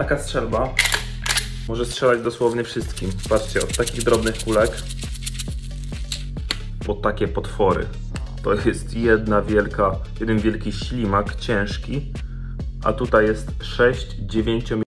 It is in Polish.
Taka strzelba może strzelać dosłownie wszystkim. Patrzcie, od takich drobnych kulek po takie potwory. To jest jeden wielki ślimak, ciężki, a tutaj jest 6 9